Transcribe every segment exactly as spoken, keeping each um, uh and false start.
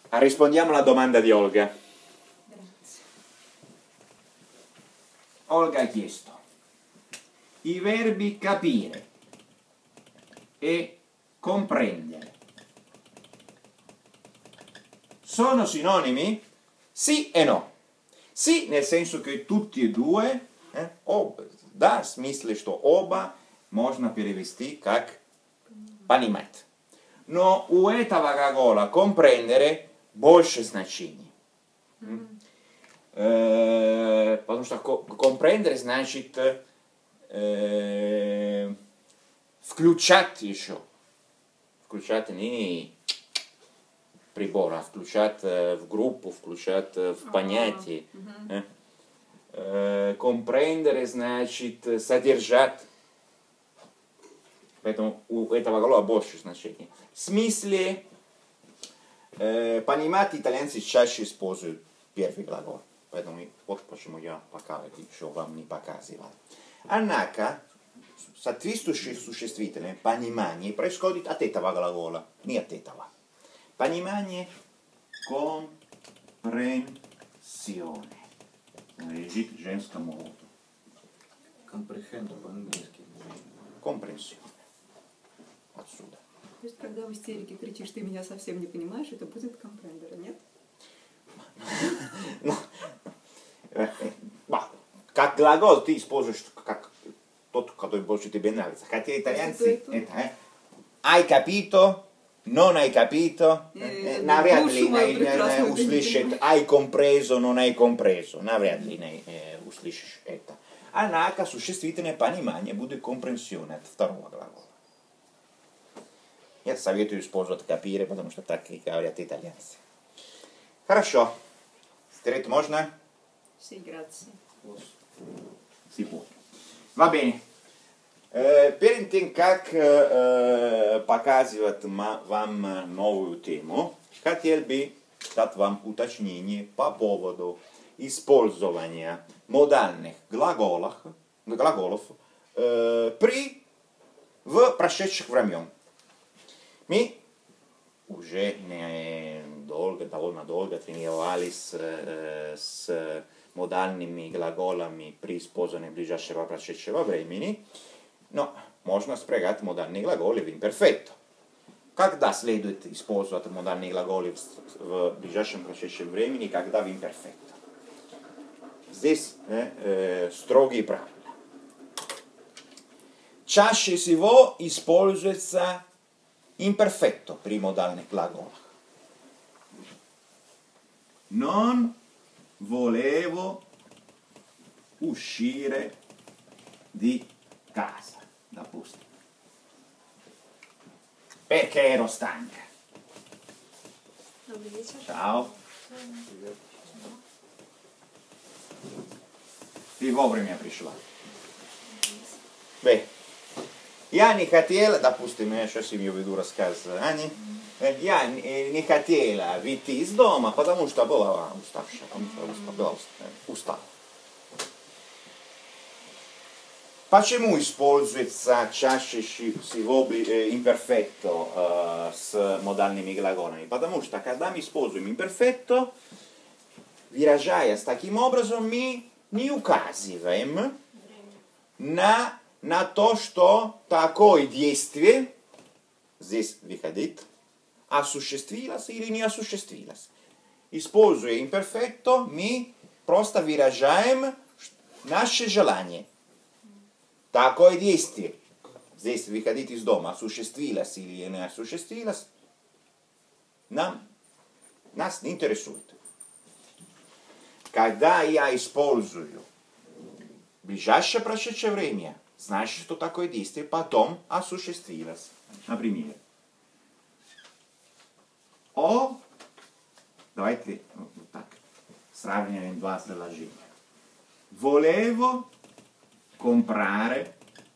Rispondiamo alla domanda di Olga. Grazie. Olga ha chiesto: i verbi capire e comprendere sono sinonimi? Sì e no. Sì, nel senso che tutti e due, eh, об, да, в смысле, что оба можно перевести как понимать. Но у этого глагола comprendere больше значений. Mm-hmm. Э, потому что comprendere значит э, включать еще. Включать не прибор, а включать в группу, включать в понятие. Uh-huh. Э, comprendere значит содержать. Поэтому у этого глагола больше значений. В смысле, э, понимать итальянцы чаще используют первый глагол. Поэтому вот почему я пока еще вам не показывал. Однако, соответствующее существительное понимание происходит от этого глагола, не от этого. Понимание компренсионе. Лежит женскому роду. Comprehendo по-английски. Компренсионе. Отсюда. То есть, когда в истерике кричишь, ты меня совсем не понимаешь, это будет компрендера, нет? Как глагол ты используешь как тот, который больше тебе нравится. Хотя итальянцы это hai capito, non hai capito, навряд ли услышит hai compreso, non hai compreso, навряд ли услышишь это. Однако существительное понимание будет компренсионе от второго глагола. Я советую использовать capire, потому что так и говорят итальянцы. Хорошо. Стереть можно? Sì, grazie. Si può. Va bene. Э, перед тем, как э, показывать вам новую тему, хотел бы дать вам уточнение по поводу использования модальных глаголов, глаголов э, при в прошедших времен. Мы уже не долго, довольно долго тренировались э, с модальными глаголами при использовании ближайшего прошедшего времени, но можно спрягать модальные глаголы в имперфекто. Когда следует использовать модальные глаголы в ближайшем прошедшем времени, когда в имперфекто? Здесь э, э, строгие правила. Чаще всего используется imperfetto при модальных глаголах. Non volevo uscire di casa, допустим. Perché ero stanca. Добрый вечер. Ciao. Ты вовремя пришла. Beh. Я не хотела, допустим, я сейчас им веду рассказ Ани, я не хотела выйти из дома, потому что была уставшая, была устала. Почему используется чаще всего имперфекто э, с модальными глаголами? Потому что, когда мы используем имперфекто, выражаясь таким образом, мы не указываем на на то, что такое действие здесь выходит, осуществилось или не осуществилось. Используя имперфекто, мы просто выражаем наше желание. Такое действие здесь выходит из дома, осуществилось или не осуществилось, нам, нас не интересует. Когда я использую ближайшее прошедшее время, значит, что такое действие потом осуществилось. Например, о, давайте вот так, сравниваем два предложения. Volevo comprare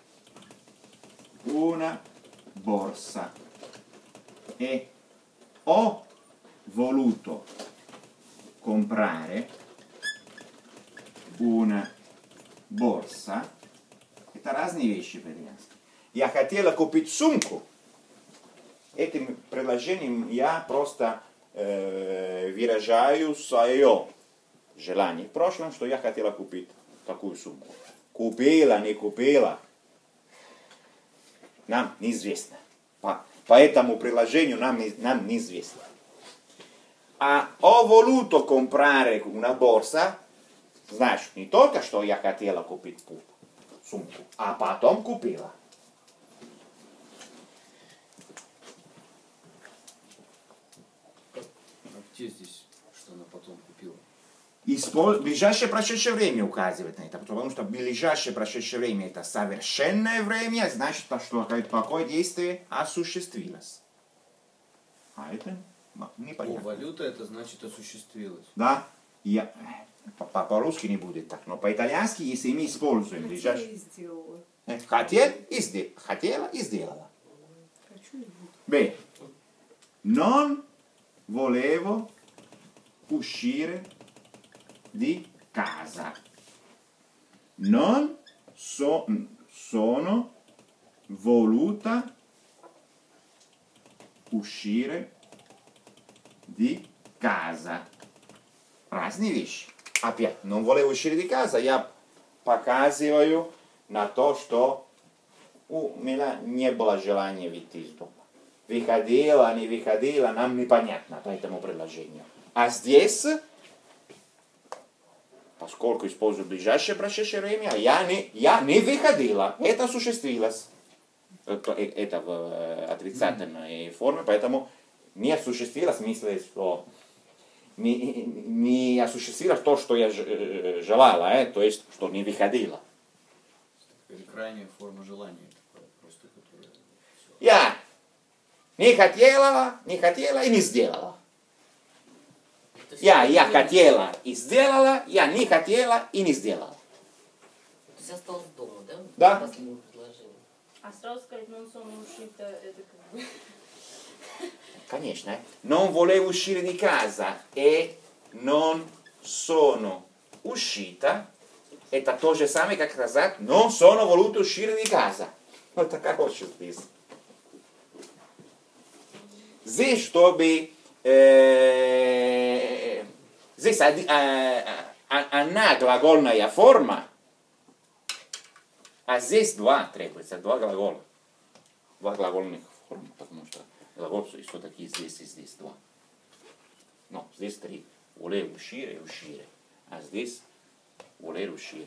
una borsa e ho voluto comprare una борса. Это разные вещи по-итальянски. Я хотела купить сумку. Этим предложением я просто э, выражаю свое желание в прошлом, что я хотела купить такую сумку. Купила, не купила, нам неизвестно. По, по этому приложению нам, не, нам неизвестно. А ho voluto comprare una borsa, значит, не только что я хотела купить сумку, а потом купила. А где здесь, что она потом купила? Испол... Ближайшее прошедшее время указывает на это, потому что ближайшее прошедшее время это совершенное время, значит, что такое действие осуществилось. А это непонятно. О, валюта это значит осуществилось. Да, я... по-русски не будет так, но по-итальянски, если мы используем ближайшее... Хотела и сделала. Хотел и сделала. Хотела и сделала. Хочу и буду. Beh, non volevo uscire di casa. Non so, sono voluta uscire di casa. Разные вещи. Опять, non volevo uscire di casa, я показываю на то, что у меня не было желания выйти из дома. Выходила, не выходила, нам непонятно по этому предложению. А здесь, поскольку использую ближайшее прошедшее время, я не, я не выходила. Это осуществилось. Это, это в отрицательной форме, поэтому не осуществилось в смысле, что не, не осуществилось то, что я желала, э, то есть, что не выходила. Или крайняя форма желания. Такое, просто, которая... Я не хотела, не хотела и не сделала. Я, я хотела и сделала, я не хотела и не сделала. То есть осталось дома, да? Да. Последнее предложение. А сразу сказать, non sono uscita, это как бы... Конечно. Non volevo uscire di casa e non sono uscita. Это то же самое, как сказать, non sono voluto uscire di casa. Вот такая хочет здесь. Здесь, чтобы... Э, здесь а, а, одна глагольная форма, а здесь два требуется, два глагола. Два глагольных формы, потому что глагол все-таки здесь и здесь два. Но здесь три. Volevo uscire и uscire. А здесь voler uscire.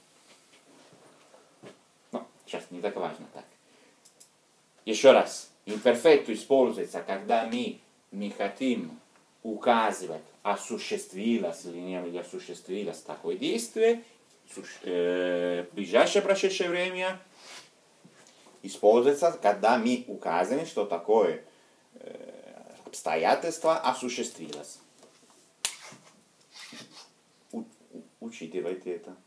Но сейчас не так важно так. Еще раз. Имперфекто используется, когда мы не хотим указывать, осуществилось или не осуществилось такое действие, э, ближайшее прошедшее время используется, когда мы указываем, что такое э, обстоятельство осуществилось. У, учитывайте это.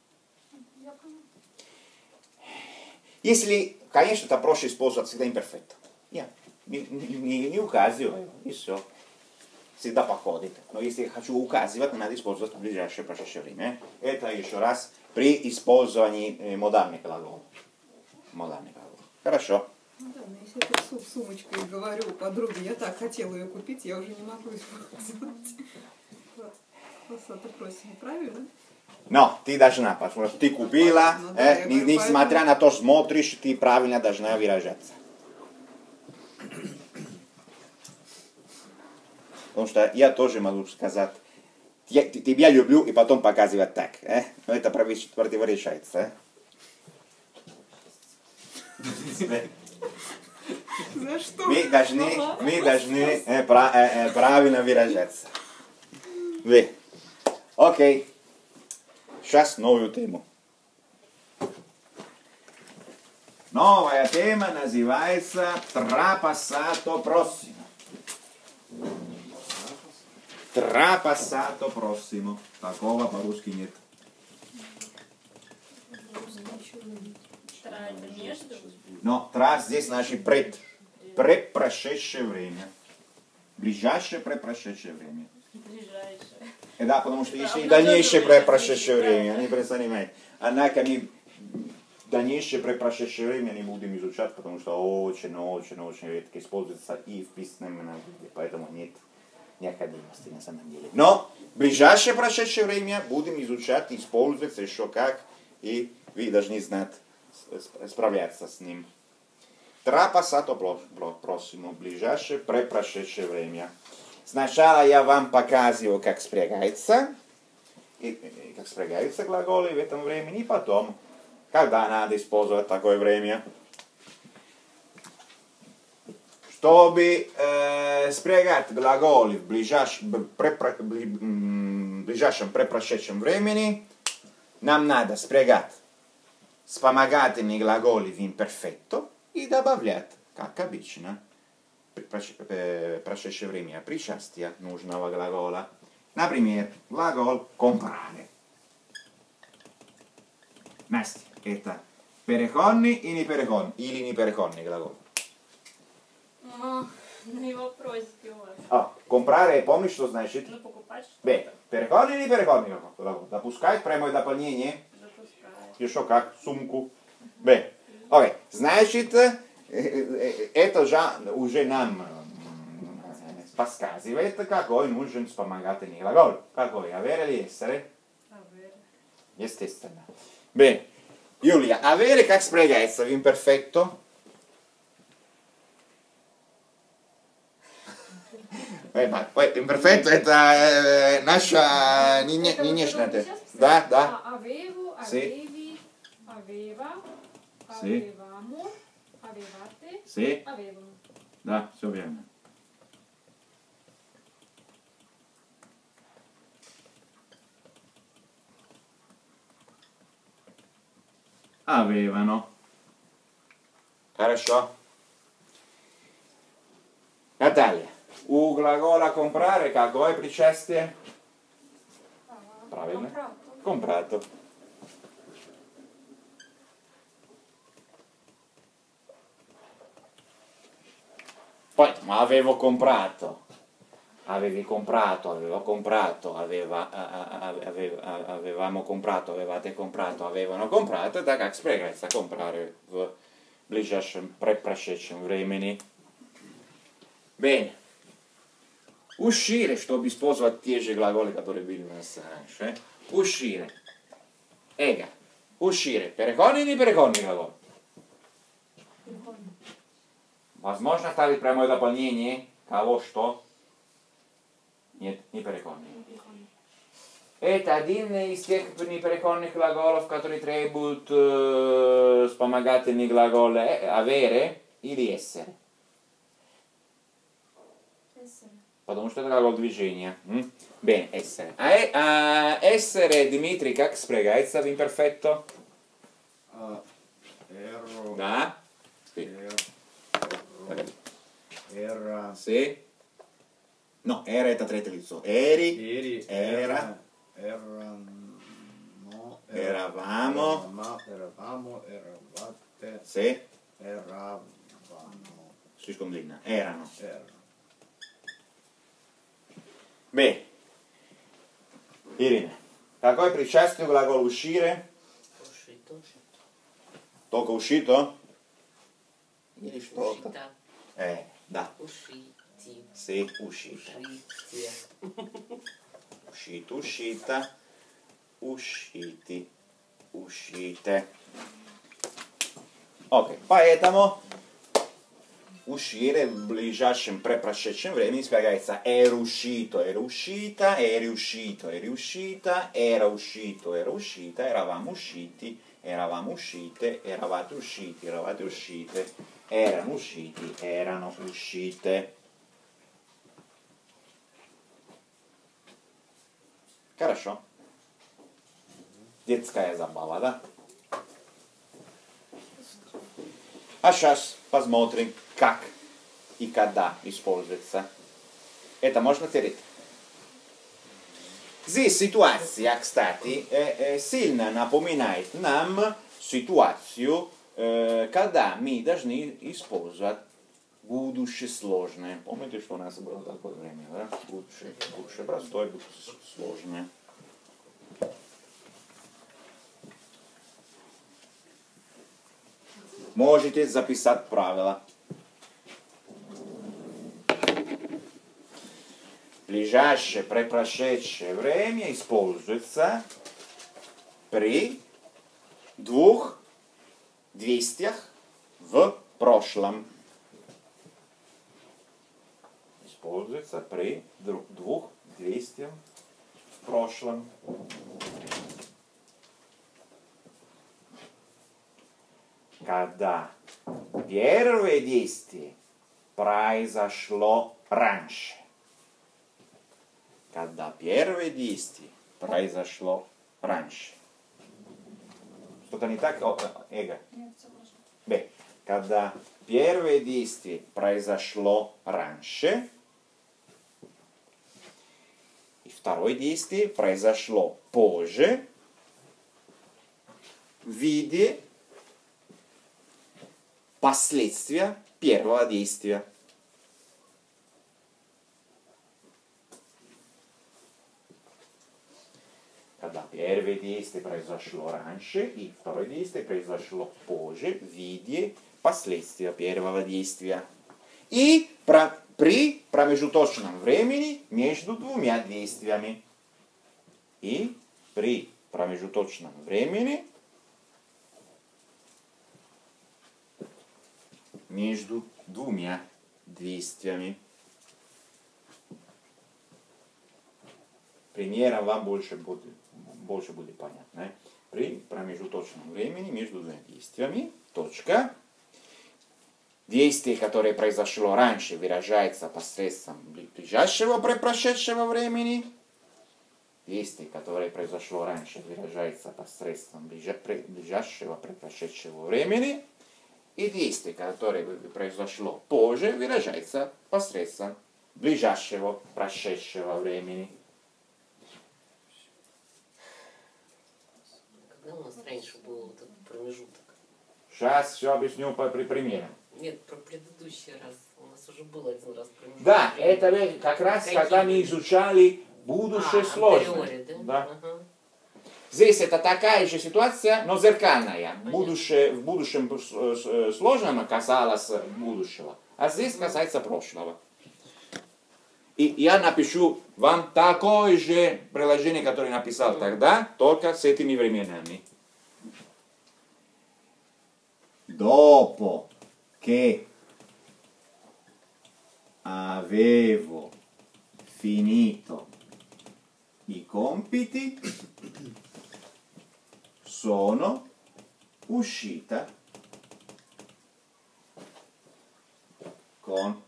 Если, конечно, это проще использовать всегда имперфекто. Я не, не, не указываю, и все. Всегда походит. Но если я хочу указывать, надо использовать в ближайшее прошедшее время. Это еще раз при использовании модальных глаголов. Модальных глаголов. Хорошо. Ну да, но если я тут с сумочкой говорю подруге, я так хотела ее купить, я уже не могу использовать. Просто просим, правильно? Но ты должна, потому что ты купила, ну, да, э, не, несмотря на то, смотришь, ты правильно должна выражаться. Потому что я тоже могу сказать, я тебя люблю и потом показывать так. Э? Но это противоречается. Э? За что? Мы должны, мы должны э, пра, э, э, правильно выражаться. Вы. Окей. Сейчас новую тему. Новая тема называется «Трапассато проссимо». Трапассато проссимо. Такого по-русски нет. Тра это между. Но тра здесь значит пред. Препрошедшее время. Ближайшее препрошедшее время. Ближайшее. И да, потому что есть Да, и дальнейшее тоже препрошедшее да. время. Они просто понимают. Однако мы дальнейшее препрошедшее время не будем изучать, потому что очень-очень-очень редко используется и в письменном виде. Поэтому нет необходимости на самом деле. Но в ближайшее прошедшее время будем изучать, использовать еще как, и вы должны знать, справляться с ним. Tra passato prossimo, ближайшее препрошедшее время. Сначала я вам показываю, как спрягается, и, и, как спрягаются глаголы в этом времени, и потом, когда надо использовать такое время. Чтобы э, спрягать глаголы в ближайшем, препро, ближайшем препрошедшем времени, нам надо спрягать вспомогательные глаголы в имперфекто и добавлять, как обычно, прошедшее время причастия нужного глагола. Например, глагол comprare. Настя, это переходный и непереходный, или непереходный глагол. Ну, не вопросики у вас. А, comprare, помнишь, что значит? Ну, покупать что-то. Б. Переходный или непереходный глагол? Допускать прямое дополнение. Допускаю. Еще как, сумку. Б. Окей, значит, это же уже нам подсказывает, какой нужен вспомогательный глагол. Какой? Avere или essere? Avere. Естественно. Б. Юлия, avere как спрягается в имперфекто? Имперфекто это э, наша не, не, не нежная. Да, да. Avevo, Sì. avevi, aveva, Sì. avevamo, avevate, Sì. avevano. Да, все верно. Avevano. Хорошо. Наталья, у глагола comprare какое причастие? Правильно. Comprato. Poi, ma avevo comprato. Avevi comprato, avevo comprato, aveva, aveva, avevamo comprato, avevate comprato, avevano comprato, да, как спрягается comprare в ближайшем предпрошедшем времени. Bene. Uscire, чтобы использовать те же глаголы, которые были у нас раньше. Uscire. Эга. Uscire. Переходный или переходный глагол? Возможно ставить прямое дополнение. Кого что? Нет, не переходный. Это один из тех непереходных глаголов, которые требуют э, вспомогательный глагол avere или essere. Потому что это глагол движения. Bene, essere. А, а essere, Дмитрий, как спрягается в имперфекто? А, эро. Да? Эр, эро, эра. Sì. No, era это третье лицо. Eri, Ери. Era. Эрано. Eravamo. Eravamo. Eravate. Sì. Eravamo. Слишком длинно. Erano. Erano. Bene. Ирина, какое причастие глагол uscire? Uscito. Только uscito? Или что? Uscita. Eh, да. Usciti. Sì, uscita. Uscite. Uscito, uscita. Usciti. Uscite. Ok, поэтому uscire в ближайшем препрошедшем времени спрягается ero uscito, ero uscita, eri uscito, eri uscita, era uscito, era uscita, eravamo usciti, eravamo uscite, eravate usciti, eravate uscite, erano usciti, erano uscite. Хорошо. Детская забава, да? А сейчас посмотрим, как и когда используется. Это можно тереть. Здесь ситуация, кстати, сильно напоминает нам ситуацию, когда мы должны использовать будущее сложное. Помните, что у нас было такое время, да? Будущее, будущее простое, будущее сложное. Можете записать правила. ближайшее предпрошедшее время используется при двух действиях в прошлом. Используется при двух действиях в прошлом. Когда первое действие произошло раньше. Когда первое действие произошло раньше. Что-то не так, Эго? Нет, согласна. Б. Когда первое действие произошло раньше, и второе действие произошло позже, в виде последствия первого действия. Когда первое действие произошло раньше, и второе действие произошло позже, в виде последствия первого действия. И про, при промежуточном времени между двумя действиями. И при промежуточном времени между двумя действиями. Примером вам больше будет, больше будет понятно. При промежуточном времени между двумя действиями, точка. Действие, которое произошло раньше, выражается посредством ближайшего предпрошедшего времени. Действие, которое произошло раньше, выражается посредством ближайшего предпрошедшего времени. И действие, которое произошло позже, выражается посредством ближайшего прошедшего времени. Когда у нас раньше был вот этот промежуток? Сейчас все объясню по при примерам. Нет, про предыдущий раз. У нас уже был один раз промежуток. Да, это как раз Какие? когда мы изучали будущее а, сложное. априори, да? Да. Ага. Здесь это такая же ситуация, но зеркальная. Понятно. Будущее, в будущем сложном касалось будущего, а здесь касается прошлого. И я напишу вам такое же приложение, которое написал Mm. тогда, только с этими временами. Dopo che avevo finito i compiti, sono uscita con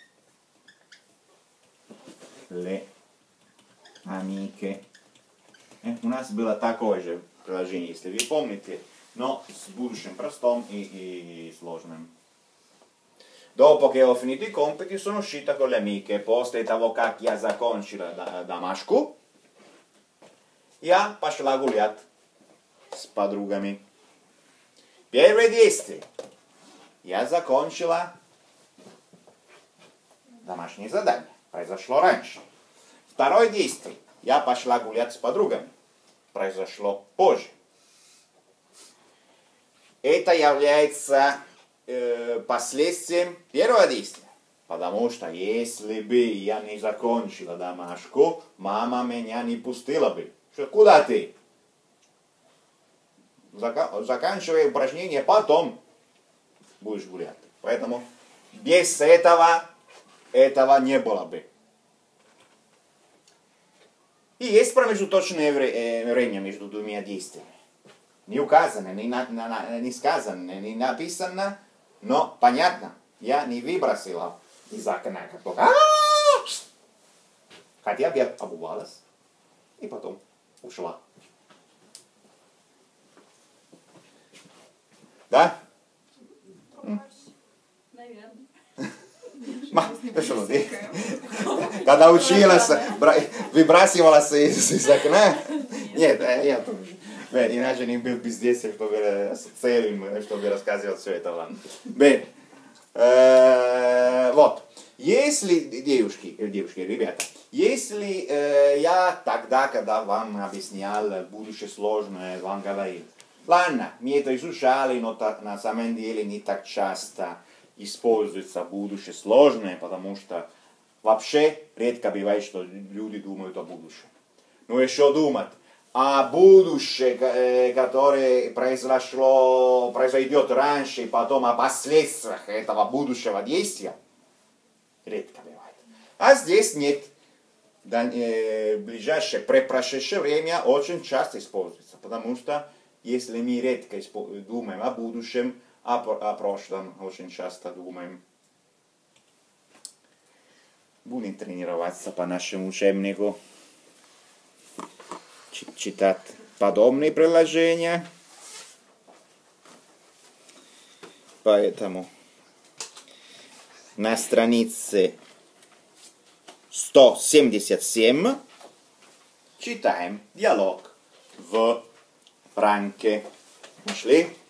le amiche. Э, у нас было такое же приложение, если вы помните, но с будущим простым и, и, и сложным. Dopo che ho finito i compiti sono uscita con le amiche. После того, как я закончила домашку, я пошла гулять с подругами. Первое действие. Я закончила домашнее задание. Произошло раньше. Второе действие. Я пошла гулять с подругами. Произошло позже. Это является э, последствием первого действия. Потому что если бы я не закончила домашку, мама меня не пустила бы. Что, куда ты? Зака- заканчивай упражнение, потом будешь гулять. Поэтому без этого этого не было бы. И есть промежуточное время между двумя действиями. Не указано, не, на, на, не сказано, не написано, но понятно. Я не выбросила из окна, как только хотя бы я обувалась и потом ушла. Да? Наверное. Ма, ты что, ты, когда училась, выбрасывалась из, из окна? Нет, я тоже. Иначе не был бы здесь, чтобы с целью, чтобы рассказывать все это вам. Бен, э, вот, если, девушки, девушки, ребята, если э, я тогда, когда вам объяснял будущее сложное, вам говорил, ладно, мы это изучали, но так, на самом деле не так часто используется будущее сложное, потому что Вообще редко бывает, что люди думают о будущем. Но еще думать о будущем, которое произошло, произойдет раньше, и потом о последствиях этого будущего действия, редко бывает. А здесь нет. Да, э, ближайшее, предпрошедшее время очень часто используется, потому что если мы редко думаем о будущем, о, о прошлом очень часто думаем. Будем тренироваться по нашему учебнику, читать подобные предложения. Поэтому на странице сто семьдесят семь читаем диалог в Франке. Пошли.